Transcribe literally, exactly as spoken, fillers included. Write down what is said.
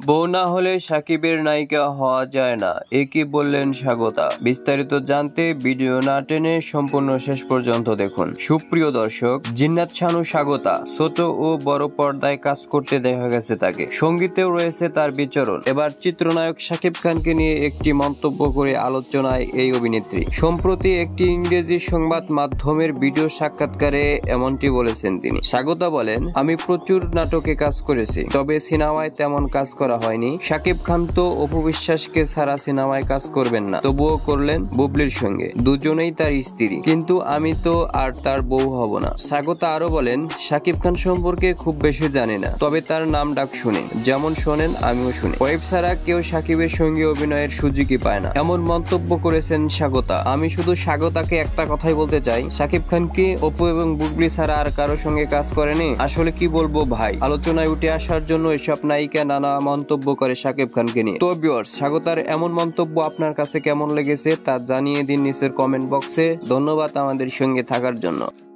বউ না হলে সাকিবের নায়িকা হওয়া যায় না, একই বললেন স্বাগতা। বিস্তারিত জানতে ভিডিও না টেনে সম্পূর্ণ শেষ পর্যন্ত দেখুন। সুপ্রিয় দর্শক, জিন্নাত শানু স্বাগতা ছোট ও বড় পর্দায় কাজ করতে দেখা গেছে তাকে। সঙ্গীতেও রয়েছে তার বিচরণ। এবার চিত্রনায়ক শাকিব খানকে নিয়ে একটি মন্তব্য করে আলোচনায় এই অভিনেত্রী। সম্প্রতি একটি ইংরেজি সংবাদ মাধ্যমের ভিডিও সাক্ষাৎকারে এমনটি বলেছেন তিনি। স্বাগতা বলেন, আমি প্রচুর নাটকে কাজ করেছি, তবে সিনেমায় তেমন কাজ করা হয়নি। শাকিব খান তো অপু বিশ্বাসকে ছাড়া সিনেমায় কাজ করবেন না, তবুও করলেন বুবলির সঙ্গে। দুজনেই তার স্ত্রী, কিন্তু আমি তো আর তার বউ হব না। স্বাগতা আরো বলেন, শাকিব খান সম্পর্কে খুব বেশি জানি না, তবে তার নাম ডাক শুনে, যেমন শোনেন আমিও শুনি। ওয়েব ছাড়া কেউ শাকিবের সঙ্গে অভিনয়ের সুযোগই পায় না, এমন মন্তব্য করেছেন স্বাগতা। আমি শুধু স্বাগতাকে একটা কথাই বলতে চাই, শাকিব খান কি অপু এবং বুবলি ছাড়া আর কারো সঙ্গে কাজ করেনি? আসলে কি বলবো ভাই, আলোচনায় উঠে আসার জন্য এসব নায়িকা নানা মন্তব্য করে শাকিব খানকে নিয়ে। তো ভিউয়ার্স, স্বাগতার এমন মন্তব্য আপনার কাছে কেমন লেগেছে তা জানিয়ে দিন নিচের কমেন্ট বক্সে। ধন্যবাদ আমাদের সঙ্গে থাকার জন্য।